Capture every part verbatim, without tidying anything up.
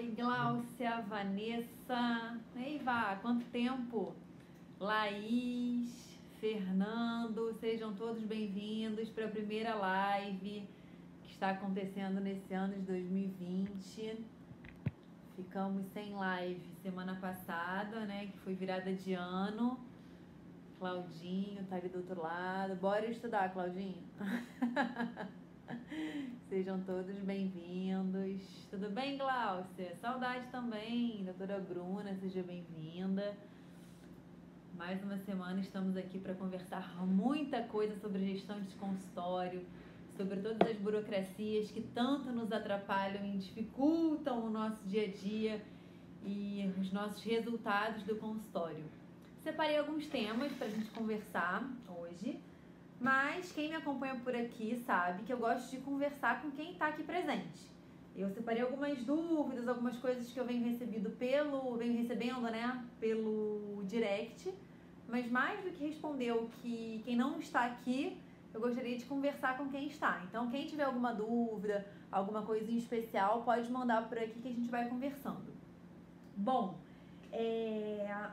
Oi, Gláucia, Vanessa, Eiva, quanto tempo? Laís, Fernando, sejam todos bem-vindos para a primeira live que está acontecendo nesse ano de dois mil e vinte. Ficamos sem live semana passada, né, que foi virada de ano. Claudinho tá ali do outro lado. Bora estudar, Claudinho. Sejam todos bem-vindos. Tudo bem, Gláucia? Saudade também. Doutora Bruna, seja bem-vinda. Mais uma semana estamos aqui para conversar muita coisa sobre gestão de consultório, sobre todas as burocracias que tanto nos atrapalham e dificultam o nosso dia a dia e os nossos resultados do consultório. Separei alguns temas para a gente conversar hoje. Mas quem me acompanha por aqui sabe que eu gosto de conversar com quem está aqui presente. Eu separei algumas dúvidas, algumas coisas que eu venho recebido pelo, venho recebendo, né, pelo direct. Mas mais do que responder o que quem não está aqui, eu gostaria de conversar com quem está. Então, quem tiver alguma dúvida, alguma coisa em especial, pode mandar por aqui que a gente vai conversando. Bom, é...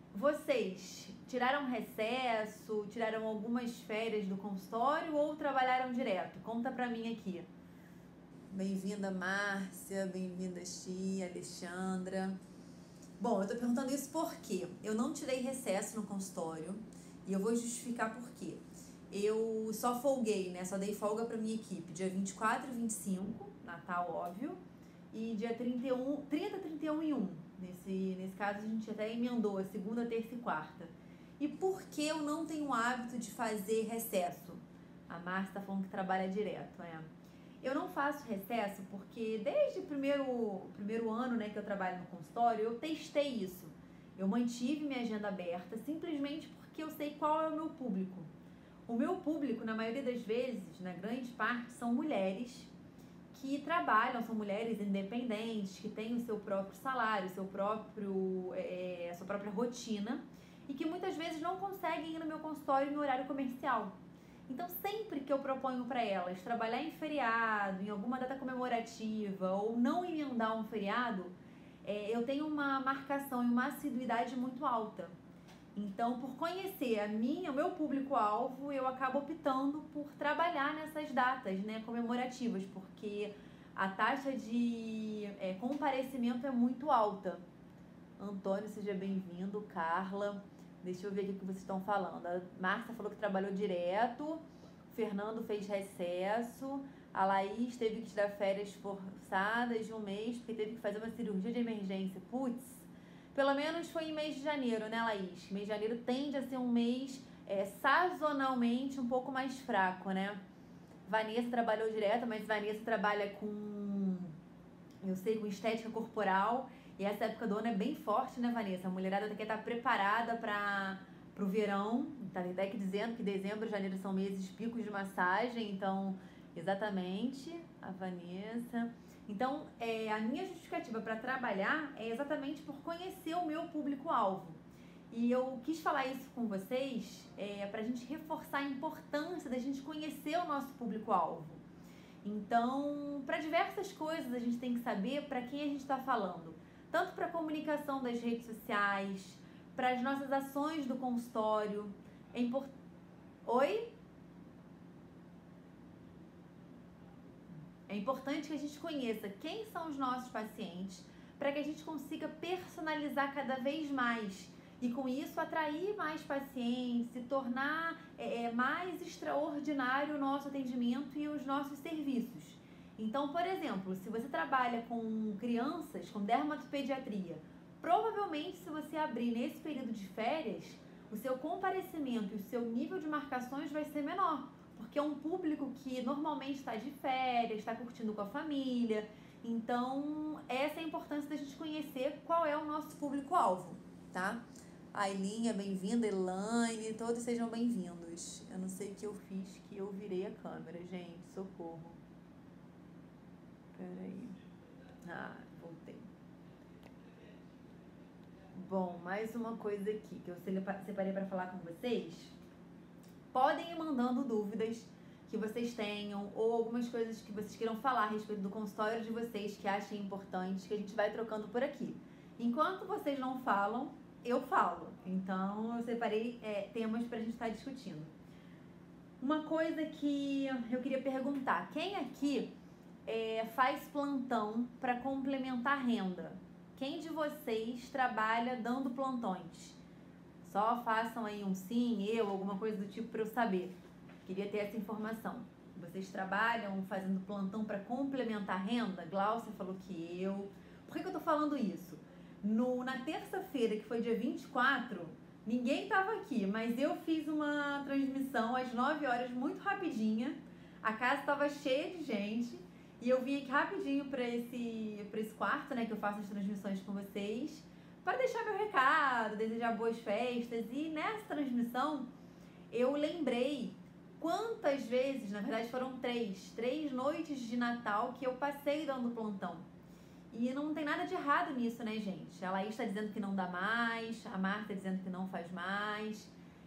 vocês tiraram recesso, tiraram algumas férias do consultório ou trabalharam direto? Conta pra mim aqui. Bem-vinda, Márcia, bem-vinda, Xia, Alexandra. Bom, eu tô perguntando isso porque eu não tirei recesso no consultório e eu vou justificar por quê. Eu só folguei, né? Só dei folga pra minha equipe dia vinte e quatro e vinte e cinco, Natal, óbvio, e dia trinta e um, trinta, trinta e um e um. Nesse, nesse caso, a gente até emendou a segunda, terça e quarta. E por que eu não tenho o hábito de fazer recesso? A Márcia tá falando que trabalha direto, né? Eu não faço recesso porque desde o primeiro, primeiro ano, né, que eu trabalho no consultório, eu testei isso. Eu mantive minha agenda aberta simplesmente porque eu sei qual é o meu público. O meu público, na maioria das vezes, na grande parte, são mulheres que trabalham, são mulheres independentes, que têm o seu próprio salário, seu próprio, é, a sua própria rotina e que muitas vezes não conseguem ir no meu consultório no horário comercial. Então, sempre que eu proponho para elas trabalhar em feriado, em alguma data comemorativa ou não emendar um feriado, é, eu tenho uma marcação e uma assiduidade muito alta. Então, por conhecer a minha, o meu público-alvo, eu acabo optando por trabalhar nessas datas, né, comemorativas, porque a taxa de é, comparecimento é muito alta. Antônio, seja bem-vindo. Carla, deixa eu ver aqui o que vocês estão falando. A Márcia falou que trabalhou direto, o Fernando fez recesso, a Laís teve que tirar férias forçadas de um mês, porque teve que fazer uma cirurgia de emergência. Putz! Pelo menos foi em mês de janeiro, né, Laís? Mês de janeiro tende a ser um mês é, sazonalmente um pouco mais fraco, né? Vanessa trabalhou direto, mas Vanessa trabalha com, eu sei, com estética corporal. E essa época do ano é bem forte, né, Vanessa? A mulherada quer estar preparada para o verão. Tá até que dizendo que dezembro e janeiro são meses picos de massagem. Então, exatamente, a Vanessa... Então, é, a minha justificativa para trabalhar é exatamente por conhecer o meu público-alvo. E eu quis falar isso com vocês é, para a gente reforçar a importância da gente conhecer o nosso público-alvo. Então, para diversas coisas a gente tem que saber para quem a gente está falando. Tanto para a comunicação das redes sociais, para as nossas ações do consultório. É importante... Oi? É importante que a gente conheça quem são os nossos pacientes para que a gente consiga personalizar cada vez mais e com isso atrair mais pacientes, se tornar é, mais extraordinário o nosso atendimento e os nossos serviços. Então, por exemplo, se você trabalha com crianças, com dermatopediatria, provavelmente se você abrir nesse período de férias, o seu comparecimento e o seu nível de marcações vai ser menor. Porque é um público que normalmente está de férias, está curtindo com a família. Então, essa é a importância da gente conhecer qual é o nosso público-alvo, tá? Ailinha, bem-vinda. Elaine, todos sejam bem-vindos. Eu não sei o que eu fiz, que eu virei a câmera, gente. Socorro. Peraí. Ah, voltei. Bom, mais uma coisa aqui que eu separei para falar com vocês. Podem ir mandando dúvidas, que vocês tenham ou algumas coisas que vocês queiram falar a respeito do consultório de vocês que achem importantes, que a gente vai trocando por aqui. Enquanto vocês não falam, eu falo. Então, eu separei é, temas pra gente estar discutindo. Uma coisa que eu queria perguntar, quem aqui é, faz plantão para complementar a renda? Quem de vocês trabalha dando plantões? Só façam aí um sim, eu, alguma coisa do tipo para eu saber. Queria ter essa informação. Vocês trabalham fazendo plantão para complementar a renda? Glaucia falou que eu. Por que, que eu tô falando isso? No, na terça-feira, que foi dia vinte e quatro, ninguém tava aqui, mas eu fiz uma transmissão às nove horas, muito rapidinha. A casa estava cheia de gente e eu vim aqui rapidinho para esse, para esse quarto, né, que eu faço as transmissões com vocês, para deixar meu recado, desejar boas festas. E nessa transmissão eu lembrei quantas vezes, na verdade foram três, três noites de Natal que eu passei dando plantão. E não tem nada de errado nisso, né, gente? A Laís está dizendo que não dá mais, a Marta dizendo que não faz mais.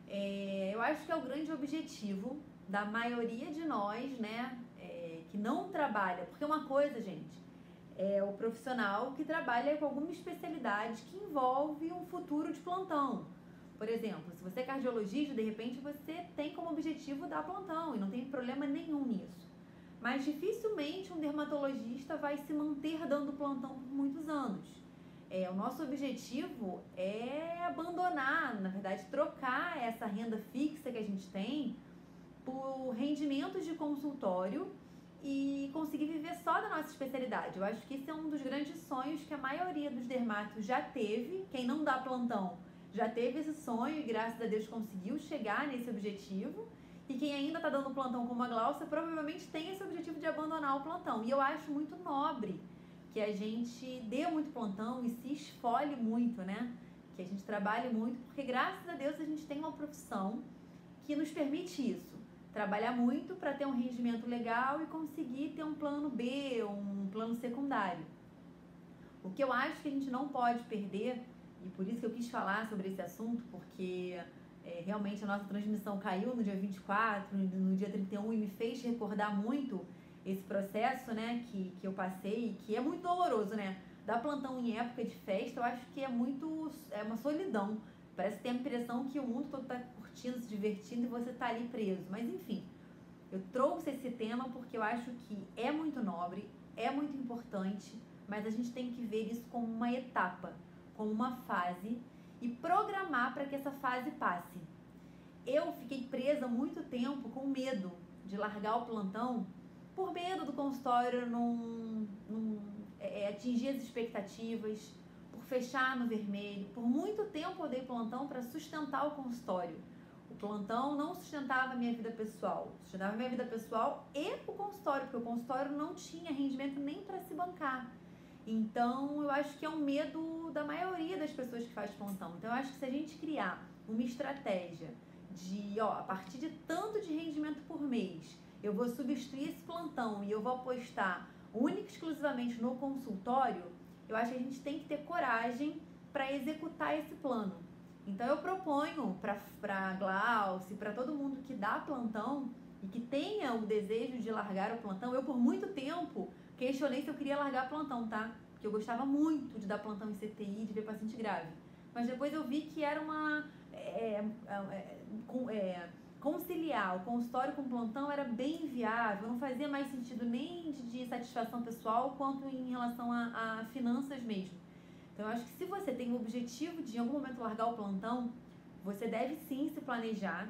É, eu acho que é o grande objetivo da maioria de nós, né, é, que não trabalha. Porque uma coisa, gente, é o profissional que trabalha com alguma especialidade que envolve um futuro de plantão. Por exemplo, se você é cardiologista, de repente você tem como objetivo dar plantão e não tem problema nenhum nisso. Mas dificilmente um dermatologista vai se manter dando plantão por muitos anos. É, o nosso objetivo é abandonar, na verdade, trocar essa renda fixa que a gente tem por rendimentos de consultório e conseguir viver só da nossa especialidade. Eu acho que esse é um dos grandes sonhos que a maioria dos dermatos já teve. Quem não dá plantão já teve esse sonho e, graças a Deus, conseguiu chegar nesse objetivo. E quem ainda está dando plantão como a Glaucia provavelmente tem esse objetivo de abandonar o plantão. E eu acho muito nobre que a gente dê muito plantão e se esfole muito, né? Que a gente trabalhe muito, porque graças a Deus a gente tem uma profissão que nos permite isso. Trabalhar muito para ter um rendimento legal e conseguir ter um plano B, um plano secundário. O que eu acho que a gente não pode perder, e por isso que eu quis falar sobre esse assunto, porque... É, realmente a nossa transmissão caiu no dia vinte e quatro, no dia trinta e um, e me fez recordar muito esse processo, né, que, que eu passei, que é muito doloroso, né? Dar plantão em época de festa, eu acho que é muito, é uma solidão. Parece que tem a impressão que o mundo todo tá curtindo, se divertindo e você tá ali preso. Mas enfim, eu trouxe esse tema porque eu acho que é muito nobre, é muito importante, mas a gente tem que ver isso como uma etapa, como uma fase, e programar para que essa fase passe. Eu fiquei presa muito tempo com medo de largar o plantão, por medo do consultório não, não é, atingir as expectativas, por fechar no vermelho. Por muito tempo eu dei plantão para sustentar o consultório. O plantão não sustentava a minha vida pessoal, sustentava a minha vida pessoal e o consultório, porque o consultório não tinha rendimento nem para se bancar. Então, eu acho que é um medo da maioria das pessoas que faz plantão. Então, eu acho que se a gente criar uma estratégia de, ó, a partir de tanto de rendimento por mês, eu vou substituir esse plantão e eu vou apostar única e exclusivamente no consultório, eu acho que a gente tem que ter coragem para executar esse plano. Então, eu proponho para a Glaucia, para todo mundo que dá plantão e que tenha o desejo de largar o plantão. Eu, por muito tempo, questionei se eu queria largar plantão, tá? Porque eu gostava muito de dar plantão em C T I, de ver paciente grave. Mas depois eu vi que era uma... É, é, é, conciliar o consultório com o plantão era bem inviável, não fazia mais sentido nem de, de satisfação pessoal, quanto em relação a, a finanças mesmo. Então, eu acho que se você tem o objetivo de em algum momento largar o plantão, você deve sim se planejar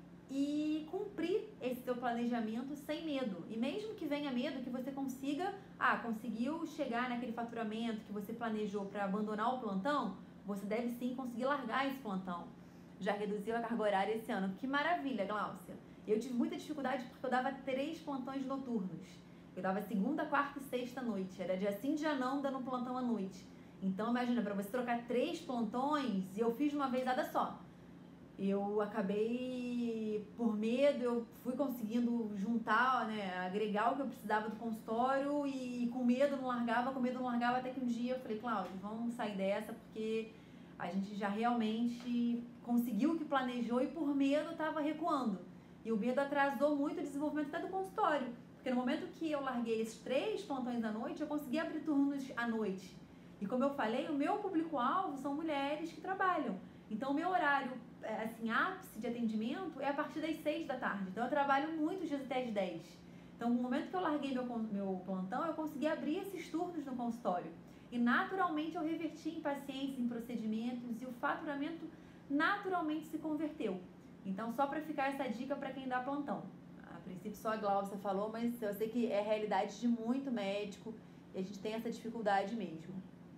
e cumprir esse seu planejamento sem medo. E mesmo que venha medo, que você consiga, ah, conseguiu chegar naquele faturamento que você planejou para abandonar o plantão, você deve sim conseguir largar esse plantão. Já reduziu a carga horária esse ano. Que maravilha, Glaucia. Eu tive muita dificuldade porque eu dava três plantões noturnos. Eu dava segunda, quarta e sexta noite. Era dia sim, dia não, dando plantão à noite. Então, imagina, para você trocar três plantões, e eu fiz de uma vezada só. Eu acabei, por medo, eu fui conseguindo juntar, né, agregar o que eu precisava do consultório e com medo não largava, com medo não largava, até que um dia eu falei, Cláudia, vamos sair dessa porque a gente já realmente conseguiu o que planejou e por medo estava recuando. E o medo atrasou muito o desenvolvimento até do consultório. Porque no momento que eu larguei esses três plantões à noite, eu consegui abrir turnos à noite. E como eu falei, o meu público-alvo são mulheres que trabalham. Então, o meu horário, assim, ápice de atendimento é a partir das seis da tarde. Então, eu trabalho muitos dias até as dez. Então, no momento que eu larguei meu, meu plantão, eu consegui abrir esses turnos no consultório. E, naturalmente, eu reverti em pacientes, em procedimentos, e o faturamento naturalmente se converteu. Então, só para ficar essa dica para quem dá plantão. A princípio, só a Glaucia falou, mas eu sei que é realidade de muito médico e a gente tem essa dificuldade mesmo.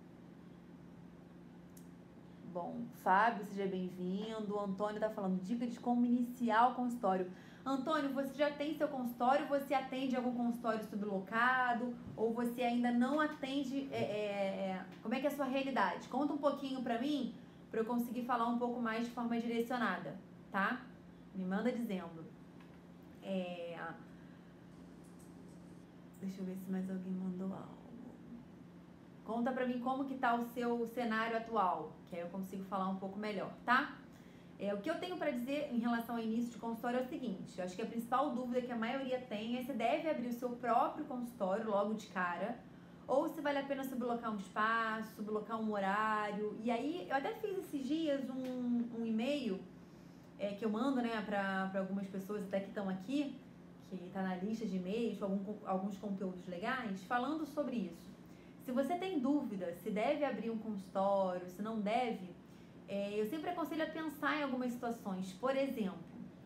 Bom, Fábio, seja bem-vindo. O Antônio está falando dicas de como iniciar o consultório. Antônio, você já tem seu consultório? Você atende algum consultório sublocado? Ou você ainda não atende? É, é, como é que é a sua realidade? Conta um pouquinho para mim, para eu conseguir falar um pouco mais de forma direcionada, tá? Me manda dizendo. É... Deixa eu ver se mais alguém mandou algo. Conta pra mim como que tá o seu cenário atual, que aí eu consigo falar um pouco melhor, tá? É, o que eu tenho para dizer em relação ao início de consultório é o seguinte: eu acho que a principal dúvida que a maioria tem é se deve abrir o seu próprio consultório logo de cara, ou se vale a pena sublocar um espaço, sublocar um horário. E aí, eu até fiz esses dias um, um e-mail é, que eu mando, né, para algumas pessoas até que estão aqui, que está na lista de e-mails, algum, alguns conteúdos legais, falando sobre isso. Se você tem dúvida se deve abrir um consultório, se não deve, é, eu sempre aconselho a pensar em algumas situações. Por exemplo,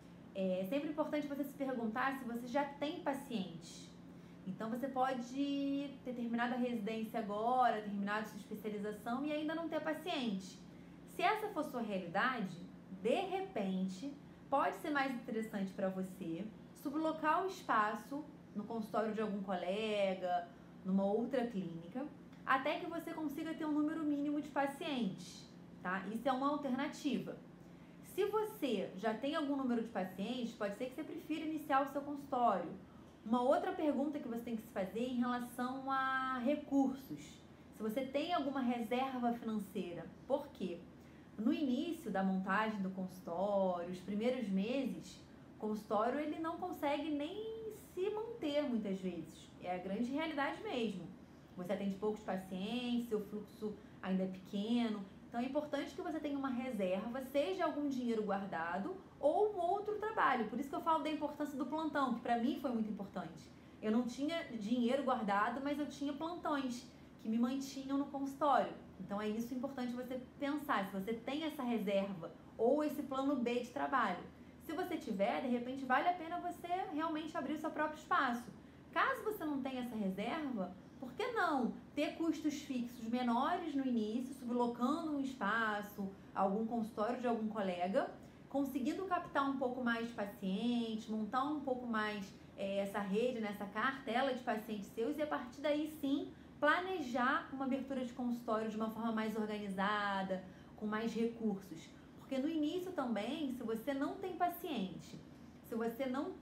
é sempre importante você se perguntar se você já tem paciente. Então, você pode ter terminado a residência agora, terminado sua especialização e ainda não ter paciente. Se essa for sua realidade, de repente, pode ser mais interessante para você sublocar o espaço no consultório de algum colega, numa outra clínica, até que você consiga ter um número mínimo de pacientes, tá? Isso é uma alternativa. Se você já tem algum número de pacientes, pode ser que você prefira iniciar o seu consultório. Uma outra pergunta que você tem que se fazer em relação a recursos. Se você tem alguma reserva financeira. Por quê? No início da montagem do consultório, os primeiros meses, o consultório ele não consegue nem se manter muitas vezes. É a grande realidade mesmo. Você atende poucos pacientes, seu fluxo ainda é pequeno. Então é importante que você tenha uma reserva, seja algum dinheiro guardado ou um outro trabalho. Por isso que eu falo da importância do plantão, que para mim foi muito importante. Eu não tinha dinheiro guardado, mas eu tinha plantões que me mantinham no consultório. Então é isso importante você pensar, se você tem essa reserva ou esse plano B de trabalho. Se você tiver, de repente vale a pena você realmente abrir o seu próprio espaço. Caso você não tenha essa reserva, por que não ter custos fixos menores no início, sublocando um espaço, algum consultório de algum colega, conseguindo captar um pouco mais de pacientes, montar um pouco mais é, essa rede, né, essa cartela de pacientes seus e a partir daí sim planejar uma abertura de consultório de uma forma mais organizada, com mais recursos. Porque no início também, se você não tem paciente, se você não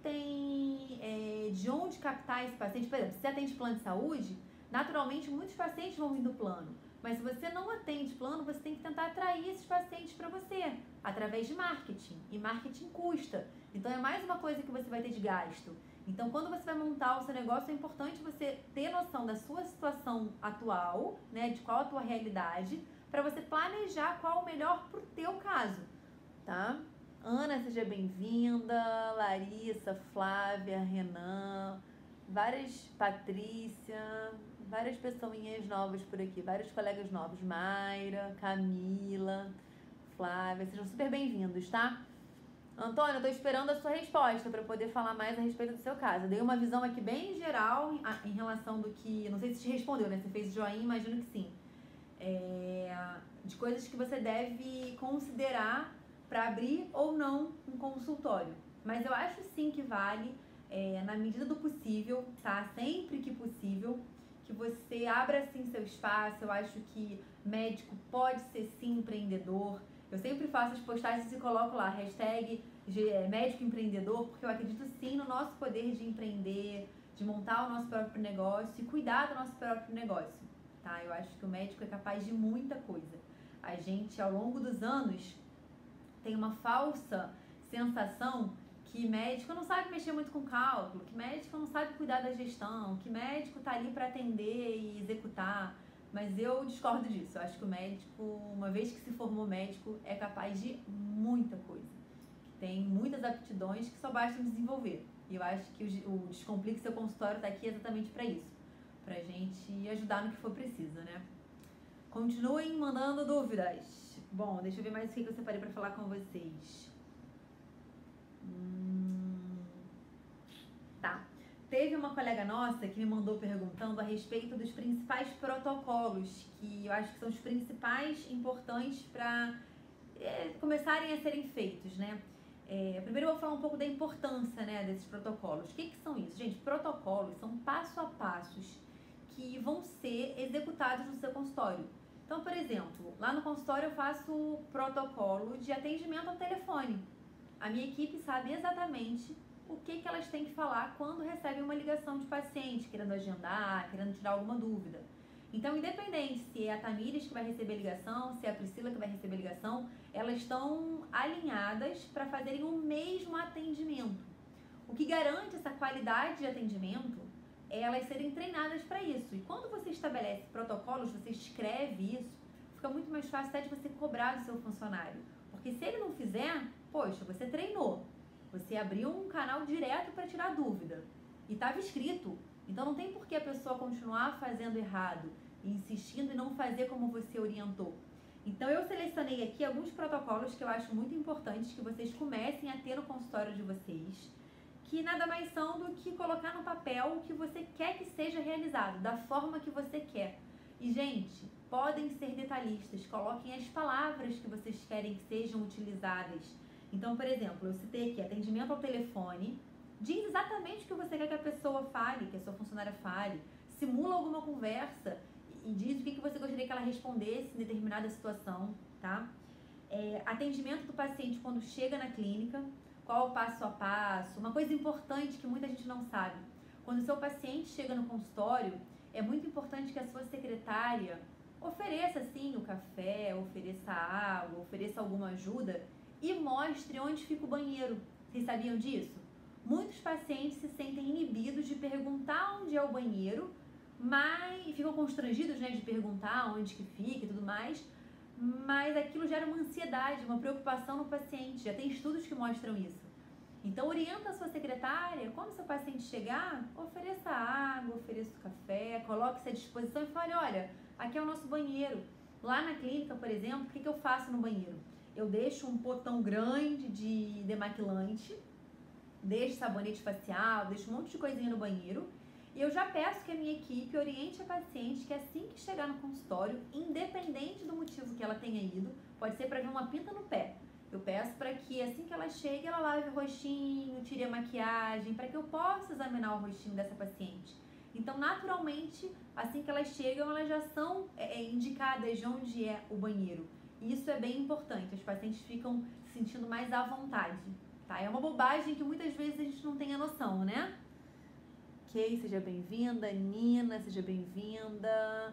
tem é, de onde captar esse paciente, por exemplo, se você atende plano de saúde, naturalmente muitos pacientes vão vir do plano. Mas se você não atende plano, você tem que tentar atrair esses pacientes para você, através de marketing. E marketing custa. Então é mais uma coisa que você vai ter de gasto. Então quando você vai montar o seu negócio, é importante você ter noção da sua situação atual, né, de qual a tua realidade, para você planejar qual o melhor pro teu caso, tá? Ana, seja bem-vinda. Larissa, Flávia, Renan, várias, Patrícia, várias pessoinhas novas por aqui, vários colegas novos, Mayra, Camila, Flávia, sejam super bem-vindos, tá? Antônio, eu tô esperando a sua resposta para poder falar mais a respeito do seu caso. Eu dei uma visão aqui bem geral em, em relação do que, não sei se te respondeu, né? Você fez joinha, imagino que sim. É, de coisas que você deve considerar para abrir ou não um consultório. Mas eu acho sim que vale, é, na medida do possível, tá? Sempre que possível, que você abra sim seu espaço. Eu acho que médico pode ser sim empreendedor. Eu sempre faço as postagens e coloco lá, hashtag médico empreendedor, porque eu acredito sim no nosso poder de empreender, de montar o nosso próprio negócio e cuidar do nosso próprio negócio, tá? Eu acho que o médico é capaz de muita coisa. A gente, ao longo dos anos, tem uma falsa sensação que médico não sabe mexer muito com cálculo, que médico não sabe cuidar da gestão, que médico tá ali para atender e executar. Mas eu discordo disso. Eu acho que o médico, uma vez que se formou médico, é capaz de muita coisa. Tem muitas aptidões que só basta desenvolver. E eu acho que o Descomplique Seu Consultório tá aqui exatamente para isso. Pra gente ajudar no que for preciso, né? Continuem mandando dúvidas. Bom, deixa eu ver mais o que eu separei para falar com vocês. Hum... Tá. Teve uma colega nossa que me mandou perguntando a respeito dos principais protocolos, que eu acho que são os principais importantes para é, começarem a serem feitos, né? É, primeiro eu vou falar um pouco da importância, né, desses protocolos. O que, que são isso? Gente, protocolos são passo a passos que vão ser executados no seu consultório. Então, por exemplo, lá no consultório eu faço protocolo de atendimento ao telefone. A minha equipe sabe exatamente o que, que elas têm que falar quando recebem uma ligação de paciente, querendo agendar, querendo tirar alguma dúvida. Então, independente se é a Tamires que vai receber a ligação, se é a Priscila que vai receber a ligação, elas estão alinhadas para fazerem o mesmo atendimento. O que garante essa qualidade de atendimento é elas serem treinadas para isso. E quando você estabelece protocolos, você escreve isso, fica muito mais fácil até de você cobrar do seu funcionário. Porque se ele não fizer, poxa, você treinou. Você abriu um canal direto para tirar dúvida. E estava escrito. Então não tem por que a pessoa continuar fazendo errado, insistindo em não fazer como você orientou. Então eu selecionei aqui alguns protocolos que eu acho muito importantes que vocês comecem a ter no consultório de vocês, que nada mais são do que colocar no papel o que você quer que seja realizado, da forma que você quer. E, gente, podem ser detalhistas, coloquem as palavras que vocês querem que sejam utilizadas. Então, por exemplo, eu citei aqui atendimento ao telefone, diz exatamente o que você quer que a pessoa fale, que a sua funcionária fale, simula alguma conversa e diz o que você gostaria que ela respondesse em determinada situação, tá? É, atendimento do paciente quando chega na clínica, qual o passo a passo, uma coisa importante que muita gente não sabe. Quando o seu paciente chega no consultório, é muito importante que a sua secretária ofereça, sim, o café, ofereça água, ofereça alguma ajuda e mostre onde fica o banheiro. Vocês sabiam disso? Muitos pacientes se sentem inibidos de perguntar onde é o banheiro, mas ficam constrangidos, né, de perguntar onde que fica e tudo mais, mas aquilo gera uma ansiedade, uma preocupação no paciente. Já tem estudos que mostram isso. Então, orienta a sua secretária, quando o seu paciente chegar, ofereça água, ofereça café, coloque-se à disposição e fale, olha, aqui é o nosso banheiro. Lá na clínica, por exemplo, o que, que eu faço no banheiro? Eu deixo um potão grande de demaquilante, deixo sabonete facial, deixo um monte de coisinha no banheiro e eu já peço que a minha equipe oriente a paciente que assim que chegar no consultório, independente do motivo que ela tenha ido, pode ser para ver uma pinta no pé, eu peço para que assim que ela chegue, ela lave o rostinho, tire a maquiagem, para que eu possa examinar o rostinho dessa paciente. Então, naturalmente, assim que elas chegam, elas já são é, indicadas de onde é o banheiro. E isso é bem importante, os pacientes ficam se sentindo mais à vontade, tá? É uma bobagem que muitas vezes a gente não tem a noção, né? Ok, seja bem-vinda, Nina, seja bem-vinda,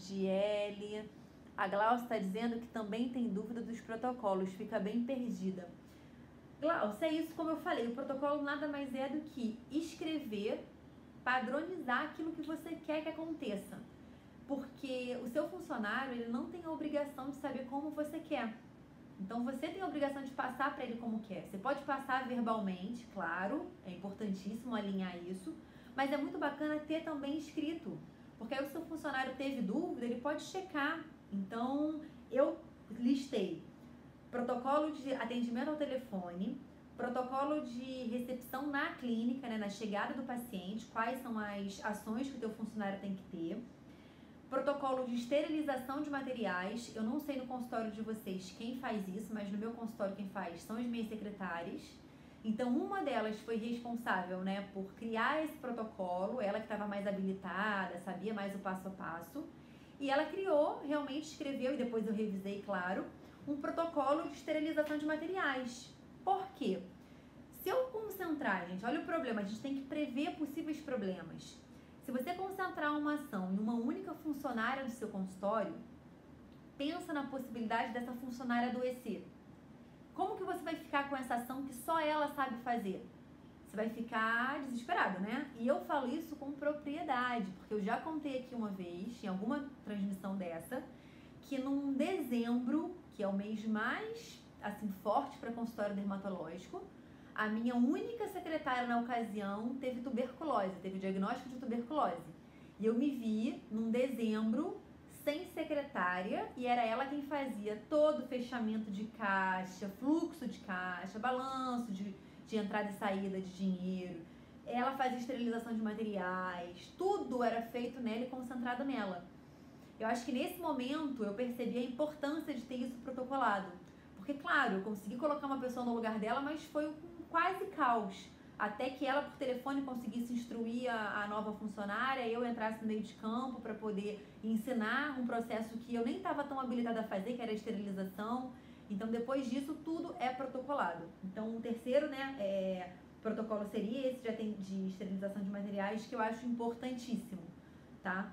Giele. A Glaucia está dizendo que também tem dúvida dos protocolos, fica bem perdida. Glaucia, é isso como eu falei, o protocolo nada mais é do que escrever, padronizar aquilo que você quer que aconteça. Porque o seu funcionário, ele não tem a obrigação de saber como você quer. Então, você tem a obrigação de passar para ele como quer. Você pode passar verbalmente, claro, é importantíssimo alinhar isso, mas é muito bacana ter também escrito, porque aí o seu funcionário teve dúvida, ele pode checar. Então, eu listei protocolo de atendimento ao telefone, protocolo de recepção na clínica, né, na chegada do paciente, quais são as ações que o teu funcionário tem que ter, protocolo de esterilização de materiais. Eu não sei no consultório de vocês quem faz isso, mas no meu consultório quem faz são as minhas secretárias. Então, uma delas foi responsável, né, por criar esse protocolo, ela que estava mais habilitada, sabia mais o passo a passo, e ela criou, realmente escreveu, e depois eu revisei, claro, um protocolo de esterilização de materiais. Por quê? Se eu concentrar, gente, olha o problema, a gente tem que prever possíveis problemas. Se você concentrar uma ação em uma única funcionária do seu consultório, pensa na possibilidade dessa funcionária adoecer. como que você vai ficar com essa ação que só ela sabe fazer? Você vai ficar desesperado, né? E eu falo isso com propriedade, porque eu já contei aqui uma vez, em alguma transmissão dessa, que num dezembro, que é o mês mais, assim, forte para consultório dermatológico, a minha única secretária na ocasião teve tuberculose, teve o diagnóstico de tuberculose. E eu me vi num dezembro sem secretária e era ela quem fazia todo o fechamento de caixa, fluxo de caixa, balanço de, de entrada e saída de dinheiro. Ela fazia esterilização de materiais, tudo era feito nela e concentrado nela. Eu acho que nesse momento eu percebi a importância de ter isso protocolado. Porque, claro, eu consegui colocar uma pessoa no lugar dela, mas foi um quase caos. Até que ela, por telefone, conseguisse instruir a, a nova funcionária, eu entrasse no meio de campo para poder ensinar um processo que eu nem estava tão habilitada a fazer, que era a esterilização. Então, depois disso, tudo é protocolado. Então, o terceiro, né, é, protocolo seria esse de, de esterilização de materiais, que eu acho importantíssimo, tá?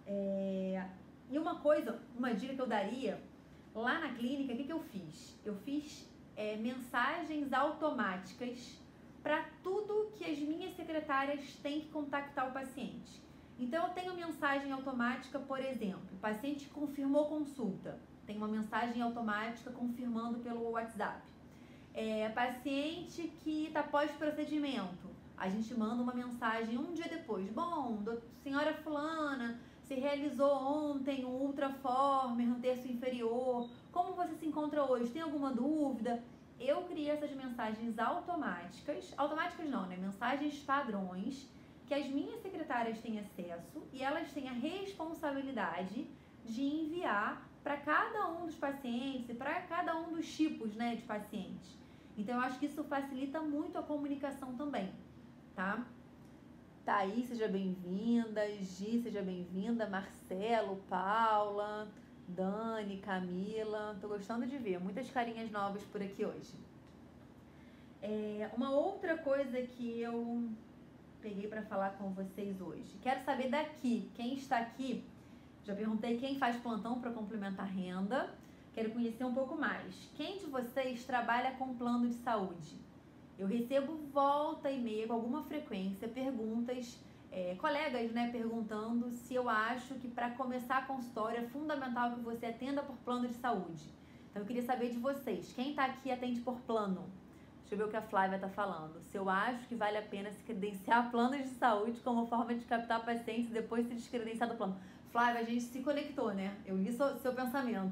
É, e uma coisa, uma dica que eu daria, lá na clínica, o que, que eu fiz? Eu fiz é, mensagens automáticas para tudo que as minhas secretárias têm que contactar o paciente. Então, eu tenho mensagem automática, por exemplo, o paciente confirmou consulta, tem uma mensagem automática confirmando pelo WhatsApp. É, paciente que está pós-procedimento, a gente manda uma mensagem um dia depois. Bom, do, senhora fulana, se realizou ontem um ultraformer no terço inferior, como você se encontra hoje? Tem alguma dúvida? Eu criei essas mensagens automáticas, automáticas não, né? Mensagens padrões, que as minhas secretárias têm acesso e elas têm a responsabilidade de enviar para cada um dos pacientes, para cada um dos tipos, né, de pacientes. Então, eu acho que isso facilita muito a comunicação também, tá? Thaís, seja bem-vinda, Gi, seja bem-vinda, Marcelo, Paula, Dani, Camila, tô gostando de ver, muitas carinhas novas por aqui hoje. É, uma outra coisa que eu peguei para falar com vocês hoje, quero saber daqui, quem está aqui, já perguntei quem faz plantão para complementar renda, quero conhecer um pouco mais. Quem de vocês trabalha com plano de saúde? Eu recebo volta e meia, com alguma frequência, perguntas, é, colegas, né, perguntando se eu acho que para começar consultório é fundamental que você atenda por plano de saúde. Então eu queria saber de vocês, quem está aqui atende por plano? Deixa eu ver o que a Flávia está falando. Se eu acho que vale a pena se credenciar a planos de saúde como forma de captar pacientes e depois se descredenciar do plano. Flávia, a gente se conectou, né? Eu li seu, seu pensamento.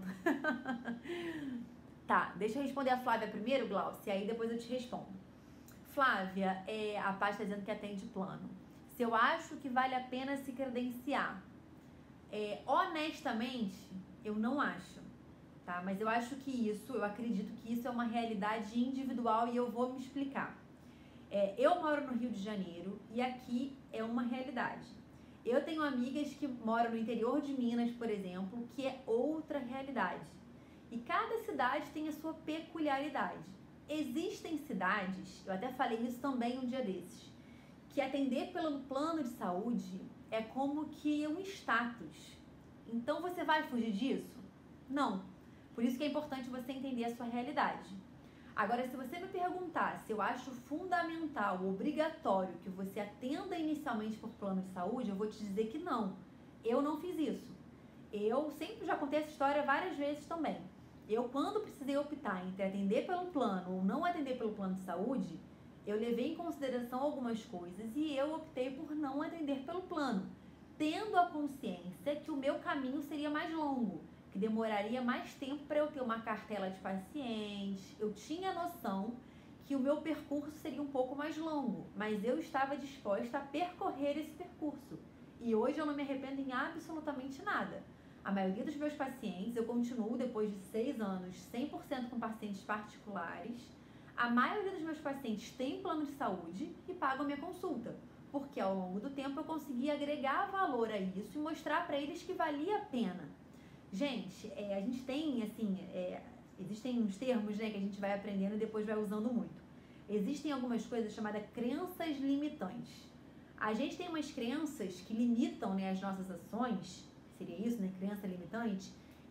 Tá, deixa eu responder a Flávia primeiro, Glaucia, e aí depois eu te respondo. Flávia, é, a Paz está dizendo que atende plano. Se eu acho que vale a pena se credenciar, é, honestamente, eu não acho, tá? Mas eu acho que isso, eu acredito que isso é uma realidade individual e eu vou me explicar. É, eu moro no Rio de Janeiro e aqui é uma realidade. Eu tenho amigas que moram no interior de Minas, por exemplo, que é outra realidade. E cada cidade tem a sua peculiaridade. Existem cidades, eu até falei isso também um dia desses, que atender pelo plano de saúde é como que um status. Então você vai fugir disso? Não. Por isso que é importante você entender a sua realidade. Agora, se você me perguntar se eu acho fundamental, obrigatório que você atenda inicialmente por plano de saúde, eu vou te dizer que não. Eu não fiz isso. Eu sempre já contei essa história várias vezes também. Eu, quando precisei optar entre atender pelo plano ou não atender pelo plano de saúde, eu levei em consideração algumas coisas e eu optei por não atender pelo plano, tendo a consciência que o meu caminho seria mais longo, que demoraria mais tempo para eu ter uma cartela de pacientes. Eu tinha noção que o meu percurso seria um pouco mais longo, mas eu estava disposta a percorrer esse percurso. E hoje eu não me arrependo em absolutamente nada. A maioria dos meus pacientes, eu continuo depois de seis anos, cem por cento com pacientes particulares. A maioria dos meus pacientes tem plano de saúde e pagam minha consulta, porque ao longo do tempo eu consegui agregar valor a isso e mostrar para eles que valia a pena. Gente, é, a gente tem, assim, é, existem uns termos, né, que a gente vai aprendendo e depois vai usando muito. Existem algumas coisas chamadas crenças limitantes. A gente tem umas crenças que limitam, né, as nossas ações, seria isso, né, crença limitante,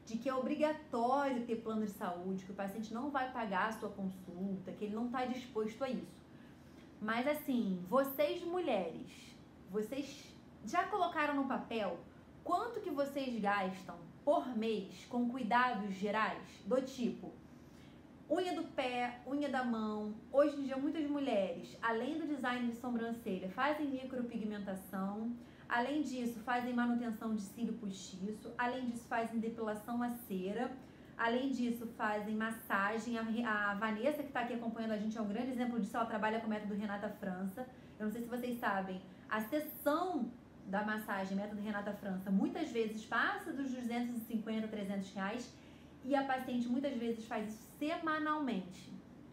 de que é obrigatório ter plano de saúde, que o paciente não vai pagar a sua consulta, que ele não está disposto a isso. Mas assim, vocês mulheres, vocês já colocaram no papel quanto que vocês gastam por mês com cuidados gerais? Do tipo, unha do pé, unha da mão. Hoje em dia muitas mulheres, além do design de sobrancelha, fazem micropigmentação. Além disso, fazem manutenção de cílio postiço. Além disso, fazem depilação a cera. Além disso, fazem massagem. A, a Vanessa, que está aqui acompanhando a gente, é um grande exemplo disso. Ela trabalha com o método Renata França. Eu não sei se vocês sabem, a sessão da massagem método Renata França muitas vezes passa dos duzentos e cinquenta, trezentos reais. E a paciente muitas vezes faz isso semanalmente.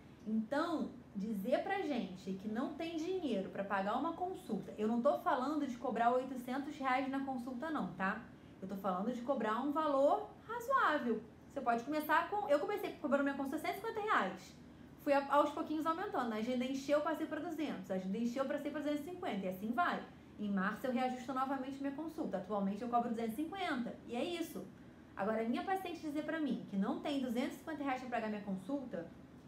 Então, dizer pra gente que não tem dinheiro para pagar uma consulta, eu não tô falando de cobrar oitocentos reais na consulta não, tá? Eu tô falando de cobrar um valor razoável. Você pode começar com... Eu comecei cobrando minha consulta cento e cinquenta reais. Fui aos pouquinhos aumentando. A agenda encheu, passei para duzentos. A agenda encheu, passei para duzentos e cinquenta. E assim vai. Em março eu reajusto novamente minha consulta. Atualmente eu cobro duzentos e cinquenta. E é isso. Agora, a minha paciente dizer pra mim que não tem duzentos e cinquenta reais para pagar minha consulta,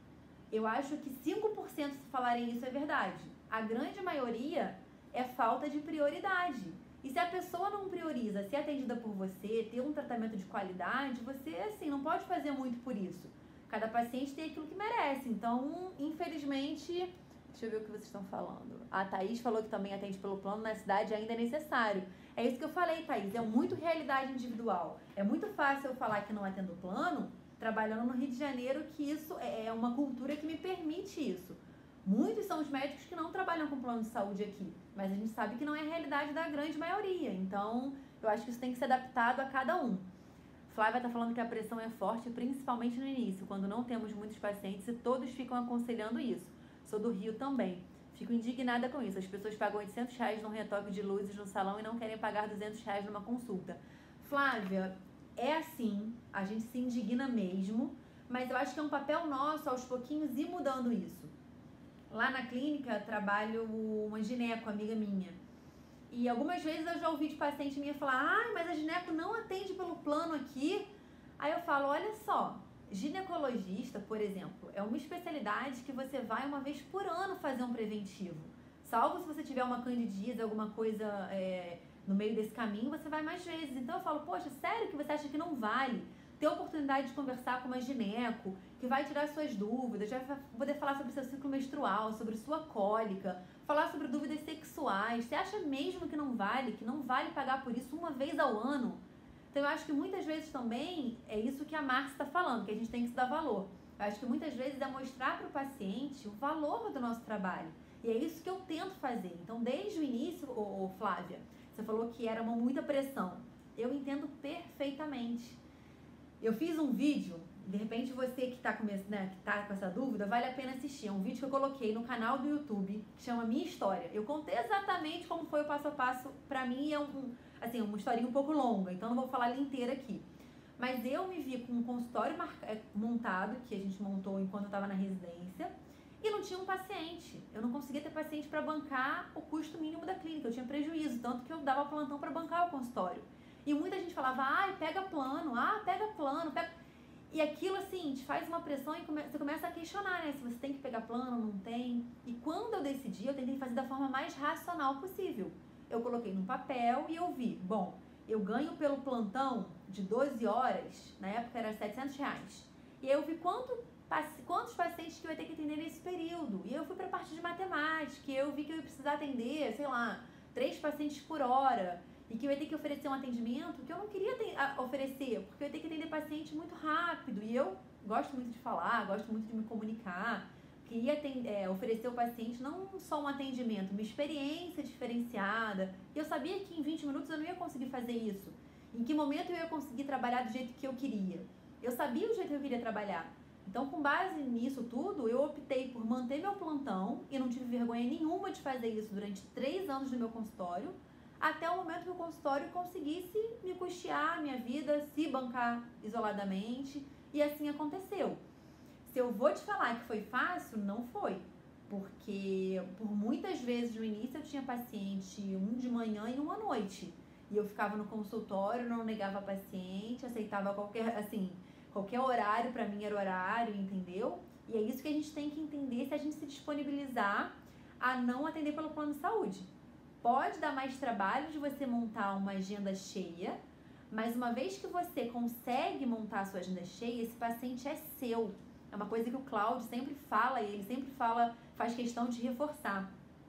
eu acho que cinco por cento se falarem isso é verdade. A grande maioria é falta de prioridade. E se a pessoa não prioriza ser atendida por você, ter um tratamento de qualidade, você, assim, não pode fazer muito por isso. Cada paciente tem aquilo que merece. Então, infelizmente... Deixa eu ver o que vocês estão falando. A Thaís falou que também atende pelo plano, na cidade ainda é necessário. É isso que eu falei, Thaís. É muito realidade individual. É muito fácil eu falar que não atendo plano, trabalhando no Rio de Janeiro, que isso é uma cultura que me permite isso. Muitos são os médicos que não trabalham com plano de saúde aqui, mas a gente sabe que não é a realidade da grande maioria. Então, eu acho que isso tem que ser adaptado a cada um. Flávia está falando que a pressão é forte, principalmente no início, quando não temos muitos pacientes e todos ficam aconselhando isso. Sou do Rio também. Fico indignada com isso. As pessoas pagam oitocentos reais num retoque de luzes no salão e não querem pagar duzentos reais numa consulta. Flávia, é assim, a gente se indigna mesmo, mas eu acho que é um papel nosso, aos pouquinhos, ir mudando isso. Lá na clínica, trabalho uma gineco, amiga minha. E algumas vezes eu já ouvi de paciente minha falar, ah, mas a gineco não atende pelo plano aqui. Aí eu falo, olha só, ginecologista, por exemplo, é uma especialidade que você vai uma vez por ano fazer um preventivo. Salvo se você tiver uma candidíase, alguma coisa é, no meio desse caminho, você vai mais vezes. Então eu falo, poxa, sério que você acha que não vale ter a oportunidade de conversar com uma gineco, que vai tirar suas dúvidas, já vai poder falar sobre seu ciclo menstrual, sobre sua cólica, falar sobre dúvidas sexuais. Você acha mesmo que não vale, que não vale pagar por isso uma vez ao ano? Então eu acho que muitas vezes também é isso que a Márcia está falando, que a gente tem que se dar valor. Eu acho que muitas vezes é mostrar para o paciente o valor do nosso trabalho. E é isso que eu tento fazer. Então, desde o início, ô, ô, Flávia, você falou que era uma muita pressão. Eu entendo perfeitamente. Eu fiz um vídeo, de repente você que está com, né, que tá com essa dúvida, vale a pena assistir. É um vídeo que eu coloquei no canal do YouTube, que chama Minha História. Eu contei exatamente como foi o passo a passo. Para mim é um, assim, uma historinha um pouco longa, então não vou falar ela inteira aqui. Mas eu me vi com um consultório montado, que a gente montou enquanto eu estava na residência, e não tinha um paciente. Eu não conseguia ter paciente para bancar o custo mínimo da clínica, eu tinha prejuízo, tanto que eu dava plantão para bancar o consultório. E muita gente falava, ai, pega plano, ah, pega plano, pega... E aquilo, assim, te faz uma pressão e come... você começa a questionar, né, se você tem que pegar plano, não tem. E quando eu decidi, eu tentei fazer da forma mais racional possível. Eu coloquei no papel e eu vi, bom, eu ganho pelo plantão de doze horas, na época era setecentos reais. E aí eu vi quanto, quantos pacientes que eu ia ter que atender nesse período. E eu fui para a parte de matemática, e eu vi que eu ia precisar atender, sei lá, três pacientes por hora. E que eu ia ter que oferecer um atendimento que eu não queria ter, a, oferecer, porque eu ia ter que atender paciente muito rápido. E eu gosto muito de falar, gosto muito de me comunicar. Queria atender, é, oferecer ao paciente não só um atendimento, uma experiência diferenciada. E eu sabia que em vinte minutos eu não ia conseguir fazer isso. Em que momento eu ia conseguir trabalhar do jeito que eu queria. Eu sabia o jeito que eu queria trabalhar. Então, com base nisso tudo, eu optei por manter meu plantão e não tive vergonha nenhuma de fazer isso durante três anos no meu consultório, até o momento que o consultório conseguisse me custear a minha vida, se bancar isoladamente, e assim aconteceu. Se eu vou te falar que foi fácil, não foi, porque por muitas vezes no início eu tinha paciente um de manhã e um à noite, E eu ficava no consultório, não negava paciente, aceitava qualquer, assim, qualquer horário, pra mim era horário, entendeu? E é isso que a gente tem que entender se a gente se disponibilizar a não atender pelo plano de saúde. Pode dar mais trabalho de você montar uma agenda cheia, mas uma vez que você consegue montar a sua agenda cheia, esse paciente é seu. É uma coisa que o Cláudio sempre fala e ele sempre fala, faz questão de reforçar.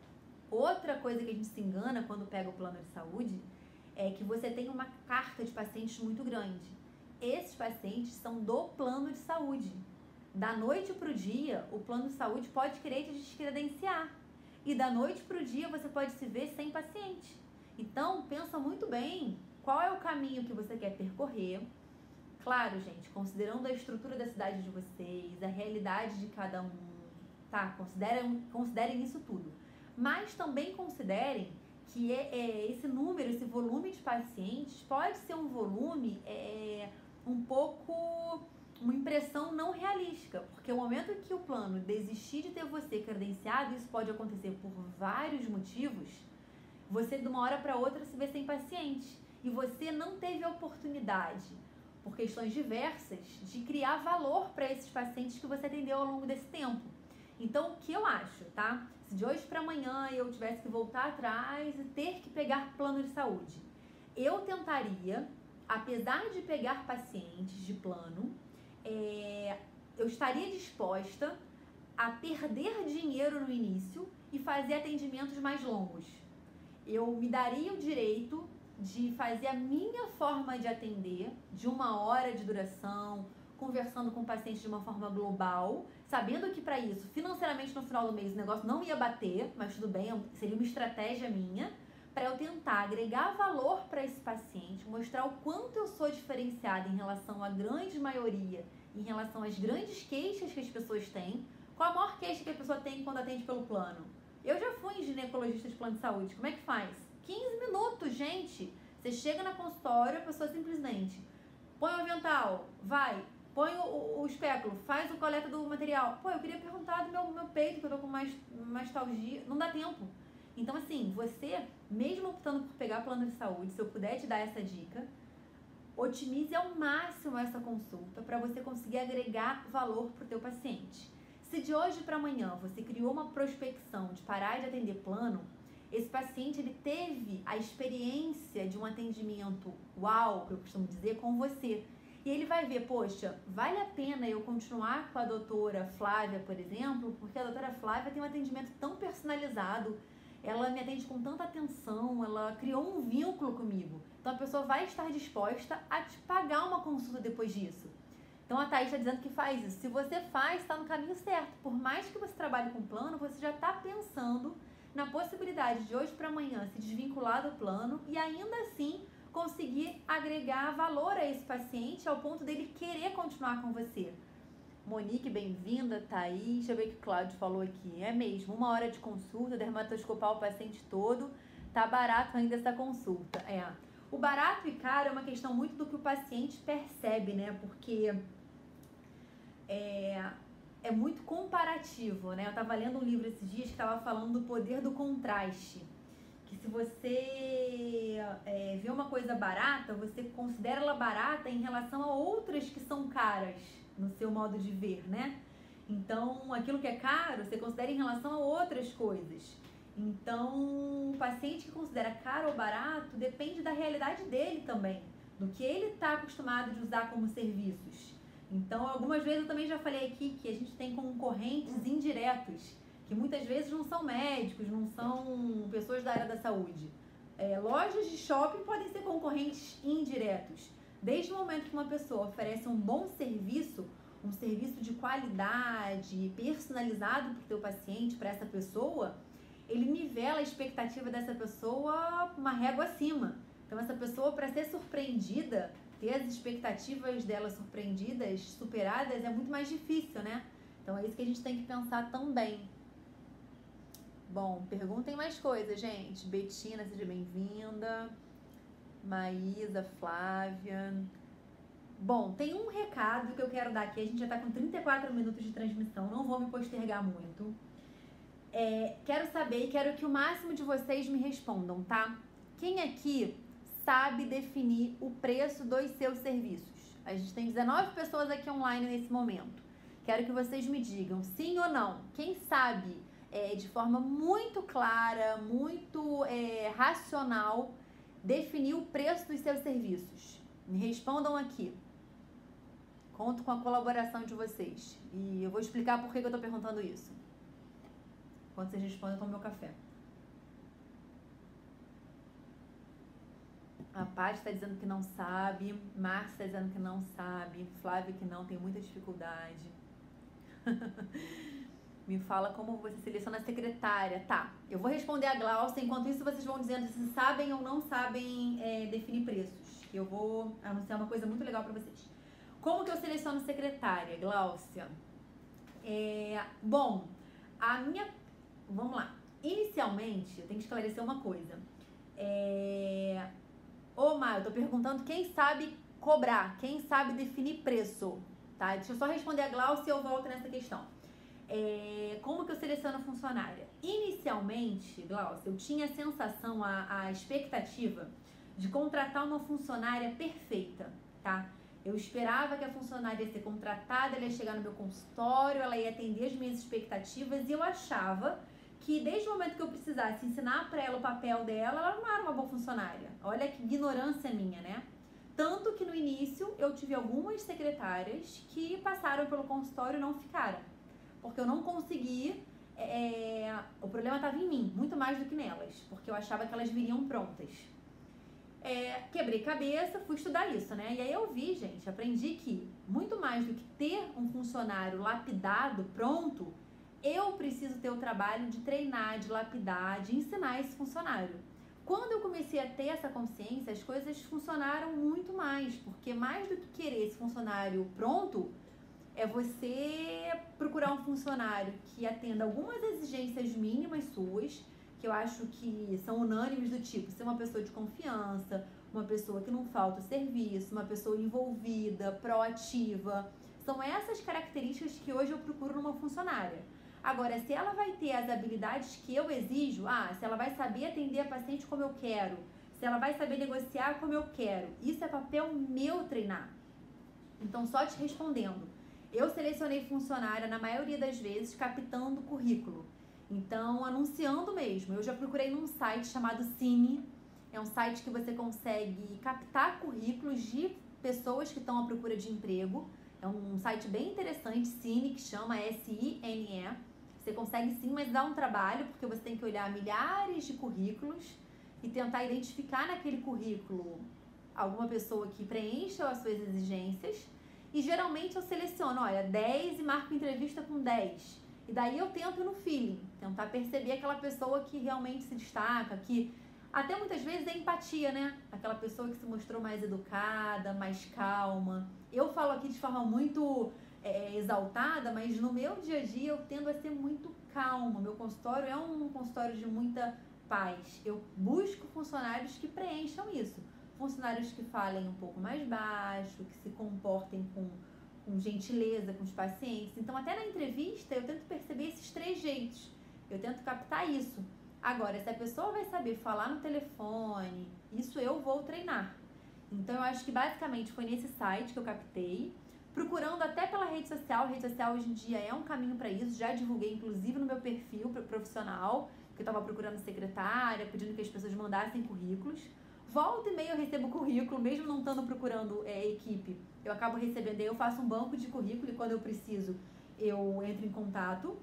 Outra coisa que a gente se engana quando pega o plano de saúde é que você tem uma carta de pacientes muito grande. Esses pacientes são do plano de saúde. Da noite para o dia, o plano de saúde pode querer te descredenciar. E da noite para o dia, você pode se ver sem paciente. Então, pensa muito bem qual é o caminho que você quer percorrer. Claro, gente, considerando a estrutura da cidade de vocês, a realidade de cada um, tá? Considerem, considerem isso tudo. Mas também considerem que é, é, esse número, esse volume de pacientes pode ser um volume é, um pouco, uma impressão não realística, porque o momento que o plano desistir de ter você credenciado, isso pode acontecer por vários motivos, você de uma hora para outra se vê sem paciente e você não teve a oportunidade, por questões diversas, de criar valor para esses pacientes que você atendeu ao longo desse tempo. Então, o que eu acho, tá? Se de hoje para amanhã eu tivesse que voltar atrás e ter que pegar plano de saúde, eu tentaria, apesar de pegar pacientes de plano, é, eu estaria disposta a perder dinheiro no início e fazer atendimentos mais longos. Eu me daria o direito de fazer a minha forma de atender, de uma hora de duração, conversando com o paciente de uma forma global, sabendo que para isso, financeiramente no final do mês o negócio não ia bater, mas tudo bem, seria uma estratégia minha, para eu tentar agregar valor para esse paciente, mostrar o quanto eu sou diferenciada em relação à grande maioria, em relação às grandes queixas que as pessoas têm. Qual a maior queixa que a pessoa tem quando atende pelo plano? Eu já fui ginecologista de plano de saúde, como é que faz? quinze minutos, gente! Você chega na consultório, a pessoa simplesmente põe o avental, vai, põe o, o, o espéculo, faz o coleta do material. Pô, eu queria perguntar do meu, meu peito, que eu tô com mais mastalgia. Não dá tempo. Então, assim, você, mesmo optando por pegar plano de saúde, se eu puder te dar essa dica, otimize ao máximo essa consulta para você conseguir agregar valor pro teu paciente. Se de hoje para amanhã você criou uma prospecção de parar de atender plano, esse paciente ele teve a experiência de um atendimento uau, que eu costumo dizer, com você. E ele vai ver, poxa, vale a pena eu continuar com a doutora Flávia, por exemplo, porque a doutora Flávia tem um atendimento tão personalizado, ela me atende com tanta atenção, ela criou um vínculo comigo. Então a pessoa vai estar disposta a te pagar uma consulta depois disso. Então a Thaís está dizendo que faz isso. Se você faz, está no caminho certo. Por mais que você trabalhe com plano, você já está pensando na possibilidade de hoje para amanhã se desvincular do plano e ainda assim conseguir agregar valor a esse paciente ao ponto dele querer continuar com você. Monique, bem-vinda. Thaís, deixa eu ver o que o Cláudio falou aqui. É mesmo, uma hora de consulta, dermatoscopar o paciente todo, tá barato ainda essa consulta. É, o barato e caro é uma questão muito do que o paciente percebe, né? Porque é, é muito comparativo, né? Eu tava lendo um livro esses dias que tava falando do poder do contraste. Que se você é, vê uma coisa barata, você considera ela barata em relação a outras que são caras no seu modo de ver, né? Então, aquilo que é caro, você considera em relação a outras coisas. Então, o paciente que considera caro ou barato depende da realidade dele também, do que ele está acostumado de usar como serviços. Então, algumas vezes eu também já falei aqui que a gente tem concorrentes indiretos, que muitas vezes não são médicos, não são pessoas da área da saúde. É, lojas de shopping podem ser concorrentes indiretos. Desde o momento que uma pessoa oferece um bom serviço, um serviço de qualidade, personalizado para o teu paciente, para essa pessoa, ele nivela a expectativa dessa pessoa uma régua acima. Então, essa pessoa, para ser surpreendida, ter as expectativas dela surpreendidas, superadas, é muito mais difícil, né? Então, é isso que a gente tem que pensar também. Bom, perguntem mais coisas, gente. Betina, seja bem-vinda. Maísa, Flávia. Bom, tem um recado que eu quero dar aqui. A gente já tá com trinta e quatro minutos de transmissão, não vou me postergar muito. É, quero saber e quero que o máximo de vocês me respondam, tá? Quem aqui sabe definir o preço dos seus serviços? A gente tem dezenove pessoas aqui online nesse momento. Quero que vocês me digam sim ou não. Quem sabe é, de forma muito clara, muito é, racional, definir o preço dos seus serviços? Me respondam aqui. Conto com a colaboração de vocês. E eu vou explicar por que eu tô perguntando isso. Enquanto vocês respondem, eu tomo meu café. A Paty está dizendo que não sabe. Márcia está dizendo que não sabe. Flávia que não, tem muita dificuldade. Me fala como você seleciona a secretária. Tá, eu vou responder a Glaucia. Enquanto isso, vocês vão dizendo se sabem ou não sabem é, definir preços. Eu vou anunciar uma coisa muito legal para vocês. Como que eu seleciono secretária, Glaucia? É, bom, a minha... Vamos lá. Inicialmente, eu tenho que esclarecer uma coisa. É... Ô, Mar, eu tô perguntando quem sabe cobrar, quem sabe definir preço, tá? Deixa eu só responder a Glaucia e eu volto nessa questão. É, como que eu seleciono funcionária? Inicialmente, Glaucia, eu tinha a sensação, a, a expectativa de contratar uma funcionária perfeita, tá? Eu esperava que a funcionária ia ser contratada, ela ia chegar no meu consultório, ela ia atender as minhas expectativas e eu achava que desde o momento que eu precisasse ensinar para ela o papel dela, ela não era uma boa funcionária. Olha que ignorância minha, né? Tanto que no início eu tive algumas secretárias que passaram pelo consultório e não ficaram. Porque eu não consegui, é, o problema estava em mim, muito mais do que nelas, porque eu achava que elas viriam prontas. É, quebrei cabeça, fui estudar isso, né? E aí eu vi, gente, aprendi que muito mais do que ter um funcionário lapidado, pronto, eu preciso ter o trabalho de treinar, de lapidar, de ensinar esse funcionário. Quando eu comecei a ter essa consciência, as coisas funcionaram muito mais, porque mais do que querer esse funcionário pronto, é você procurar um funcionário que atenda algumas exigências mínimas suas, que eu acho que são unânimes, do tipo ser uma pessoa de confiança, uma pessoa que não falta o serviço, uma pessoa envolvida, proativa. São essas características que hoje eu procuro numa funcionária. Agora, se ela vai ter as habilidades que eu exijo, ah, se ela vai saber atender a paciente como eu quero, se ela vai saber negociar como eu quero, isso é papel meu treinar. Então, só te respondendo, eu selecionei funcionária, na maioria das vezes, captando currículo. Então, anunciando mesmo. Eu já procurei num site chamado Cine. É um site que você consegue captar currículos de pessoas que estão à procura de emprego. É um site bem interessante, Cine, que chama S I N E. Você consegue sim, mas dá um trabalho, porque você tem que olhar milhares de currículos e tentar identificar naquele currículo alguma pessoa que preencha as suas exigências. E geralmente eu seleciono, olha, dez e marco entrevista com dez. E daí eu tento no feeling, tentar perceber aquela pessoa que realmente se destaca, que até muitas vezes é empatia, né? Aquela pessoa que se mostrou mais educada, mais calma. Eu falo aqui de forma muito é, exaltada, mas no meu dia a dia eu tendo a ser muito calma. Meu consultório é um consultório de muita paz. Eu busco funcionários que preencham isso. Funcionários que falem um pouco mais baixo, que se comportem com, com gentileza com os pacientes. Então, até na entrevista, eu tento perceber esses três jeitos. Eu tento captar isso. Agora, se a pessoa vai saber falar no telefone, isso eu vou treinar. Então, eu acho que basicamente foi nesse site que eu captei, procurando até pela rede social. A rede social hoje em dia é um caminho para isso. Já divulguei, inclusive, no meu perfil profissional, que eu estava procurando secretária, pedindo que as pessoas mandassem currículos. Volta e meia eu recebo currículo, mesmo não estando procurando é, equipe. Eu acabo recebendo, aí eu faço um banco de currículo e quando eu preciso, eu entro em contato.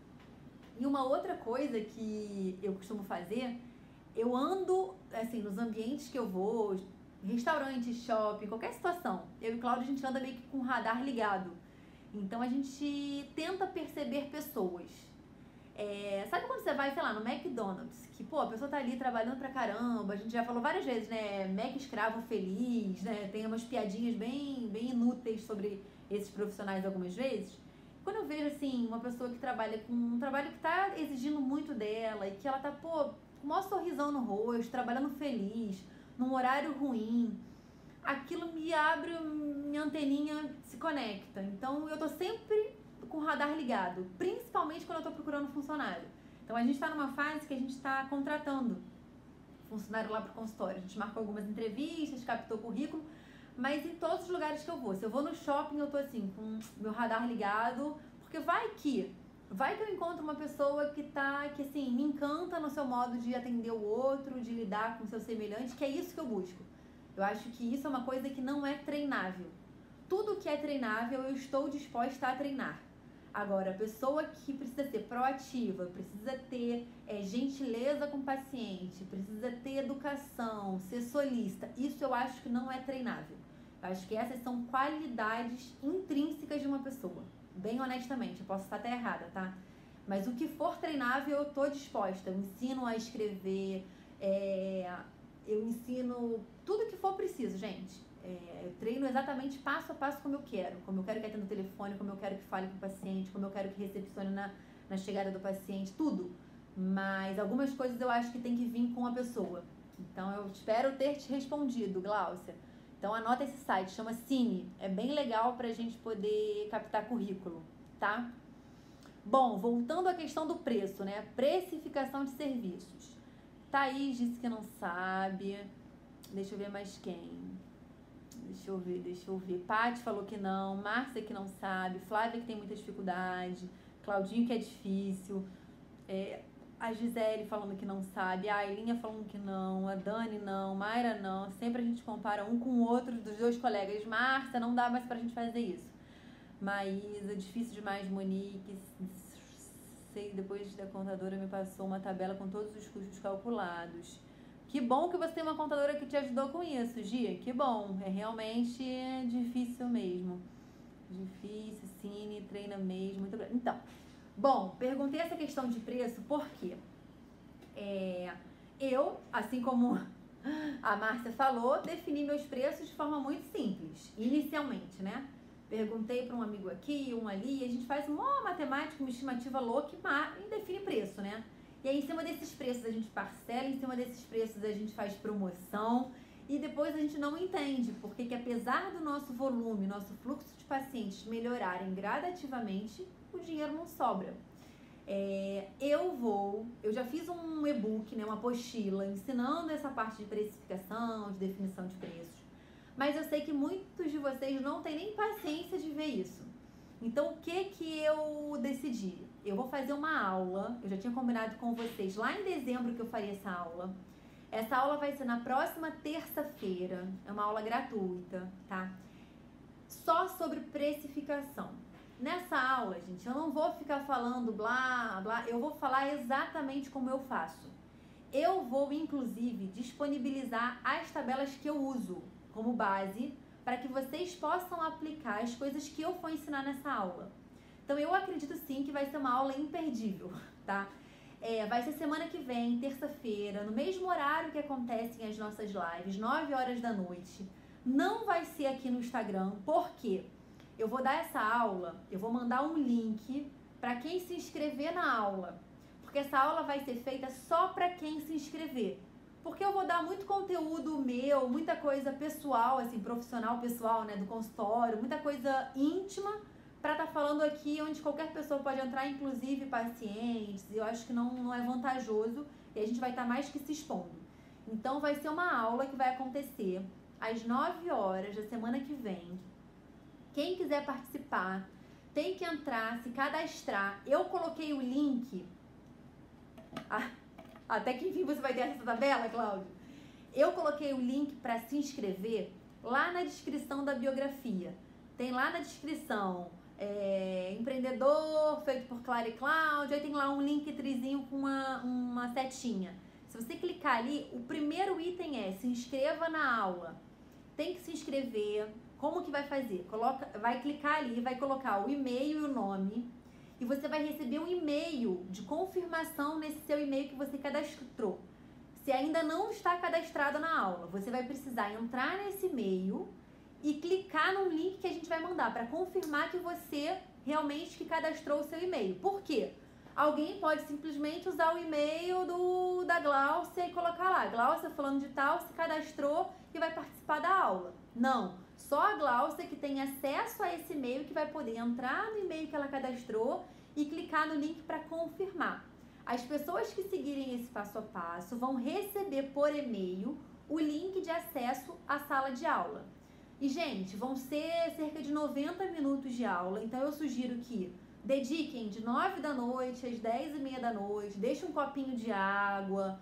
E uma outra coisa que eu costumo fazer, eu ando, assim, nos ambientes que eu vou, restaurante, shopping, qualquer situação. Eu e o Cláudio, a gente anda meio que com o radar ligado. Então, a gente tenta perceber pessoas. É, sabe quando você vai, sei lá, no McDonald's, que, pô, a pessoa tá ali trabalhando pra caramba, a gente já falou várias vezes, né, Mac escravo feliz, né, tem umas piadinhas bem, bem inúteis sobre esses profissionais algumas vezes. Quando eu vejo, assim, uma pessoa que trabalha com um trabalho que tá exigindo muito dela e que ela tá, pô, com o maior sorrisão no rosto, trabalhando feliz, num horário ruim, aquilo me abre, minha anteninha se conecta. Então, eu tô sempre com o radar ligado, principalmente quando eu tô procurando funcionário. Então, a gente tá numa fase que a gente tá contratando funcionário lá pro consultório. A gente marcou algumas entrevistas, captou currículo, mas em todos os lugares que eu vou. Se eu vou no shopping, eu tô assim, com meu radar ligado, porque vai que, vai que eu encontro uma pessoa que tá, que assim, me encanta no seu modo de atender o outro, de lidar com o seu semelhante, que é isso que eu busco. Eu acho que isso é uma coisa que não é treinável. Tudo que é treinável, eu estou disposta a treinar. Agora, a pessoa que precisa ser proativa, precisa ter é, gentileza com o paciente, precisa ter educação, ser solícita, isso eu acho que não é treinável. Eu acho que essas são qualidades intrínsecas de uma pessoa. Bem honestamente, eu posso estar até errada, tá? Mas o que for treinável, eu tô disposta. Eu ensino a escrever, é, eu ensino tudo que for preciso, gente. É, eu treino exatamente passo a passo como eu quero. Como eu quero que atenda o telefone, como eu quero que fale com o paciente, como eu quero que recepcione na, na chegada do paciente, tudo. Mas algumas coisas eu acho que tem que vir com a pessoa. Então eu espero ter te respondido, Gláucia. Então anota esse site, chama Cine. É bem legal pra gente poder captar currículo, tá? Bom, voltando à questão do preço, né? Precificação de serviços. Thaís disse que não sabe. Deixa eu ver mais quem. Deixa eu ver, deixa eu ver. Paty falou que não. Márcia que não sabe. Flávia que tem muita dificuldade. Claudinho que é difícil. É, a Gisele falando que não sabe. A Ailinha falando que não. A Dani não. Mayra não. Sempre a gente compara um com o outro dos dois colegas. Márcia, não dá mais pra gente fazer isso. Maísa, difícil demais. Monique. Sei, depois da contadora me passou uma tabela com todos os custos calculados. Que bom que você tem uma contadora que te ajudou com isso, Gia. Que bom. É realmente difícil mesmo. Difícil, Cine, treina mesmo. Muito bem. Então, bom, perguntei essa questão de preço porque é, eu, assim como a Márcia falou, defini meus preços de forma muito simples, inicialmente, né? Perguntei para um amigo aqui, um ali, e a gente faz uma matemática, uma estimativa louca e define preço, né? E aí, em cima desses preços, a gente parcela, em cima desses preços, a gente faz promoção e depois a gente não entende, porque que apesar do nosso volume, nosso fluxo de pacientes melhorarem gradativamente, o dinheiro não sobra. É, eu vou, eu já fiz um e-book, né, uma apostila, ensinando essa parte de precificação, de definição de preços, mas eu sei que muitos de vocês não têm nem paciência de ver isso. Então, o que que eu decidi? Eu vou fazer uma aula, eu já tinha combinado com vocês lá em dezembro que eu faria essa aula. Essa aula vai ser na próxima terça-feira, é uma aula gratuita, tá? Só sobre precificação. Nessa aula, gente, eu não vou ficar falando blá, blá, eu vou falar exatamente como eu faço. Eu vou, inclusive, disponibilizar as tabelas que eu uso como base para que vocês possam aplicar as coisas que eu for ensinar nessa aula. Então, eu acredito sim que vai ser uma aula imperdível, tá? É, vai ser semana que vem, terça-feira, no mesmo horário que acontecem as nossas lives, nove horas da noite. Não vai ser aqui no Instagram, porque eu vou dar essa aula, eu vou mandar um link para quem se inscrever na aula. Porque essa aula vai ser feita só para quem se inscrever. Porque eu vou dar muito conteúdo meu, muita coisa pessoal, assim, profissional, pessoal, né, do consultório, muita coisa íntima, para estar tá falando aqui onde qualquer pessoa pode entrar, inclusive pacientes. Eu acho que não, não é vantajoso e a gente vai estar tá mais que se expondo. Então, vai ser uma aula que vai acontecer às nove horas da semana que vem. Quem quiser participar, tem que entrar, se cadastrar. Eu coloquei o link... Ah, até que enfim você vai ter essa tabela, Cláudio. Eu coloquei o link para se inscrever lá na descrição da biografia. Tem lá na descrição, é, empreendedor, feito por Clara e Cláudio, aí tem lá um linktrizinho com uma, uma setinha. Se você clicar ali, o primeiro item é se inscreva na aula. Tem que se inscrever. Como que vai fazer? Coloca, vai clicar ali, vai colocar o e-mail e o nome. E você vai receber um e-mail de confirmação nesse seu e-mail que você cadastrou. Se ainda não está cadastrado na aula, você vai precisar entrar nesse e-mail e clicar no link que a gente vai mandar para confirmar que você realmente que cadastrou o seu e-mail. Por quê? Alguém pode simplesmente usar o e-mail do, da Gláucia e colocar lá, Gláucia falando de tal, se cadastrou e vai participar da aula. Não, só a Gláucia que tem acesso a esse e-mail que vai poder entrar no e-mail que ela cadastrou e clicar no link para confirmar. As pessoas que seguirem esse passo a passo vão receber por e-mail o link de acesso à sala de aula. E, gente, vão ser cerca de noventa minutos de aula, então eu sugiro que dediquem de nove da noite às dez e meia da noite, deixem um copinho de água,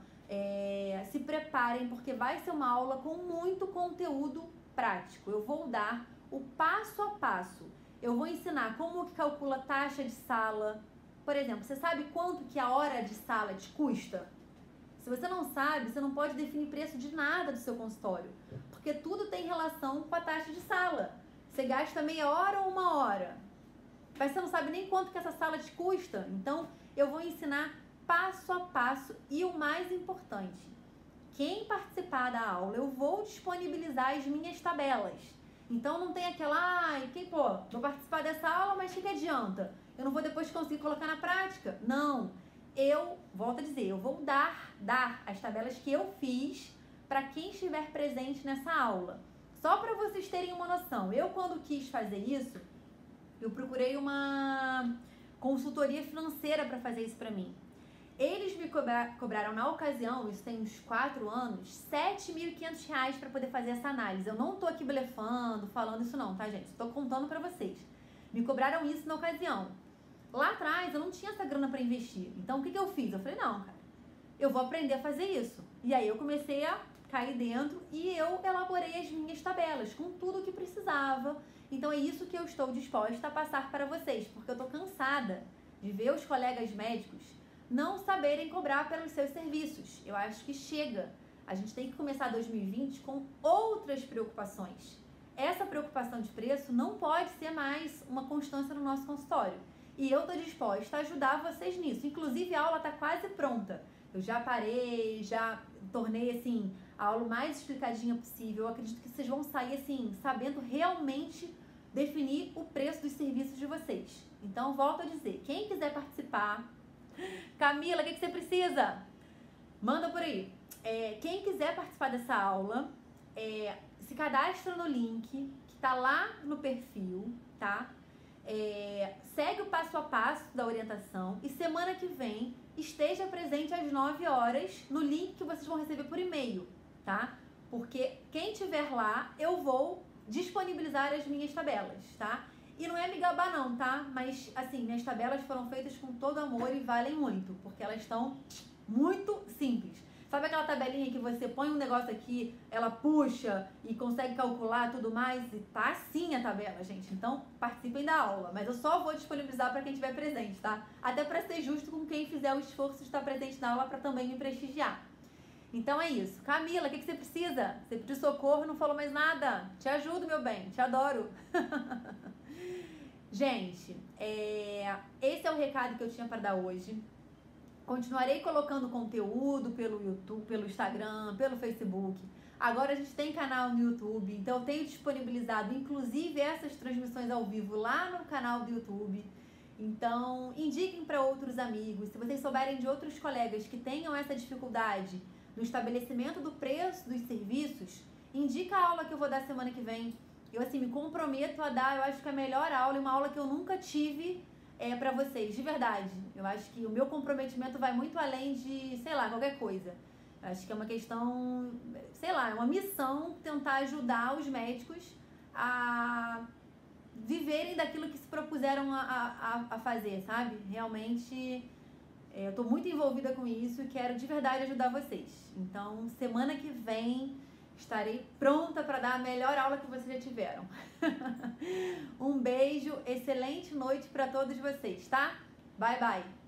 é, se preparem, porque vai ser uma aula com muito conteúdo prático. Eu vou dar o passo a passo. Eu vou ensinar como que calcula taxa de sala. Por exemplo, você sabe quanto que a hora de sala te custa? Se você não sabe, você não pode definir preço de nada do seu consultório, porque tudo tem relação com a taxa de sala. Você gasta meia hora ou uma hora, mas você não sabe nem quanto que essa sala te custa. Então, eu vou ensinar passo a passo e o mais importante, quem participar da aula, eu vou disponibilizar as minhas tabelas. Então, não tem aquela, ai, quem, pô, vou participar dessa aula, mas o que, que adianta? Eu não vou depois conseguir colocar na prática? Não. Eu, volto a dizer, eu vou dar, dar as tabelas que eu fiz para quem estiver presente nessa aula. Só para vocês terem uma noção, eu quando quis fazer isso, eu procurei uma consultoria financeira para fazer isso para mim. Eles me cobra, cobraram na ocasião, isso tem uns quatro anos, sete mil e quinhentos reais para poder fazer essa análise. Eu não tô aqui blefando, falando isso não, tá, gente? Estou contando para vocês. Me cobraram isso na ocasião. Lá atrás, eu não tinha essa grana para investir. Então, o que, que eu fiz? Eu falei, não, cara, eu vou aprender a fazer isso. E aí, eu comecei a cair dentro e eu elaborei as minhas tabelas com tudo o que precisava. Então, é isso que eu estou disposta a passar para vocês, porque eu tô cansada de ver os colegas médicos não saberem cobrar pelos seus serviços. Eu acho que chega. A gente tem que começar dois mil e vinte com outras preocupações. Essa preocupação de preço não pode ser mais uma constância no nosso consultório. E eu tô disposta a ajudar vocês nisso. Inclusive, a aula tá quase pronta. Eu já parei, já tornei, assim, a aula mais explicadinha possível. Eu acredito que vocês vão sair, assim, sabendo realmente definir o preço dos serviços de vocês. Então, volto a dizer, quem quiser participar... Camila, o que, que você precisa? Manda por aí. É, quem quiser participar dessa aula, é, se cadastra no link que tá lá no perfil, tá? É, segue o passo a passo da orientação e semana que vem esteja presente às nove horas no link que vocês vão receber por e-mail, tá? Porque quem tiver lá, eu vou disponibilizar as minhas tabelas, tá? E não é me gabar não, tá? Mas, assim, minhas tabelas foram feitas com todo amor e valem muito, porque elas estão muito simples. Sabe aquela tabelinha que você põe um negócio aqui, ela puxa e consegue calcular tudo mais? E tá assim a tabela, gente. Então, participem da aula. Mas eu só vou disponibilizar para quem estiver presente, tá? Até para ser justo com quem fizer o esforço de estar presente na aula para também me prestigiar. Então é isso. Camila, o que, que você precisa? Você pediu socorro, não falou mais nada. Te ajudo, meu bem. Te adoro. Gente, é... esse é o recado que eu tinha para dar hoje. Continuarei colocando conteúdo pelo YouTube, pelo Instagram, pelo Facebook. Agora a gente tem canal no YouTube, então eu tenho disponibilizado inclusive essas transmissões ao vivo lá no canal do YouTube. Então, indiquem para outros amigos. Se vocês souberem de outros colegas que tenham essa dificuldade no estabelecimento do preço dos serviços, indica a aula que eu vou dar semana que vem. Eu, assim, me comprometo a dar, eu acho que a melhor aula, e uma aula que eu nunca tive é, pra vocês, de verdade. Eu acho que o meu comprometimento vai muito além de, sei lá, qualquer coisa. Eu acho que é uma questão, sei lá, é uma missão tentar ajudar os médicos a viverem daquilo que se propuseram a, a, a fazer, sabe? Realmente, é, eu tô muito envolvida com isso e quero de verdade ajudar vocês. Então, semana que vem... estarei pronta para dar a melhor aula que vocês já tiveram. Um beijo, excelente noite para todos vocês, tá? Bye, bye!